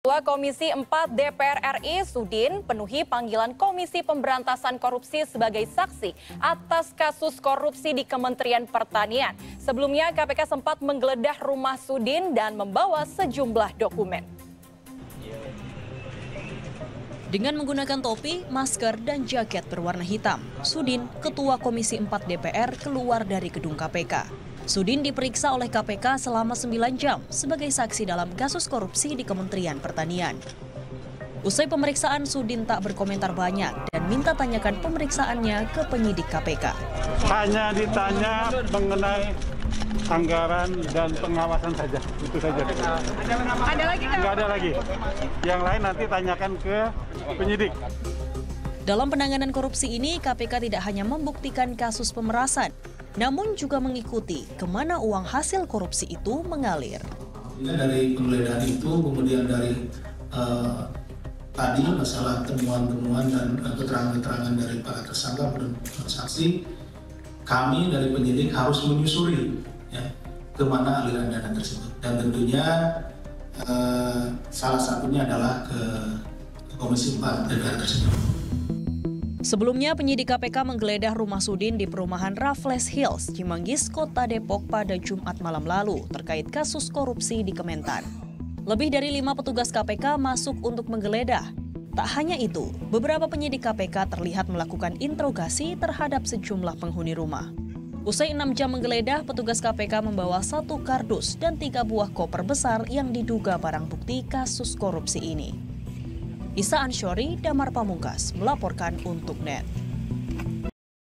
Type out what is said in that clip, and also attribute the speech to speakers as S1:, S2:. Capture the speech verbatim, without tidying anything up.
S1: Ketua Komisi empat D P R R I, Sudin, penuhi panggilan Komisi Pemberantasan Korupsi sebagai saksi atas kasus korupsi di Kementerian Pertanian. Sebelumnya, K P K sempat menggeledah rumah Sudin dan membawa sejumlah dokumen. Dengan menggunakan topi, masker, dan jaket berwarna hitam, Sudin, Ketua Komisi empat D P R, keluar dari gedung K P K. Sudin diperiksa oleh K P K selama sembilan jam sebagai saksi dalam kasus korupsi di Kementerian Pertanian. Usai pemeriksaan, Sudin tak berkomentar banyak dan minta tanyakan pemeriksaannya ke penyidik K P K.
S2: Hanya ditanya mengenai anggaran dan pengawasan saja, itu saja.
S3: Ada lagi kan?
S2: Nggak ada lagi. Yang lain nanti tanyakan ke penyidik.
S1: Dalam penanganan korupsi ini, K P K tidak hanya membuktikan kasus pemerasan, namun juga mengikuti kemana uang hasil korupsi itu mengalir.
S4: Dari penggeledahan itu, kemudian dari uh, tadi masalah temuan-temuan dan keterangan-keterangan dari para tersangka dan saksi, kami dari penyidik harus menyusuri ya, kemana aliran dana tersebut. Dan tentunya uh, salah satunya adalah ke Komisi empat D P R tersebut.
S1: Sebelumnya, penyidik K P K menggeledah rumah Sudin di perumahan Raffles Hills, Cimanggis, Kota Depok pada Jumat malam lalu terkait kasus korupsi di Kementan. Lebih dari lima petugas K P K masuk untuk menggeledah. Tak hanya itu, beberapa penyidik K P K terlihat melakukan interogasi terhadap sejumlah penghuni rumah. Usai enam jam menggeledah, petugas K P K membawa satu kardus dan tiga buah koper besar yang diduga barang bukti kasus korupsi ini. Isa Ansyori, Damar Pamungkas, melaporkan untuk N E T.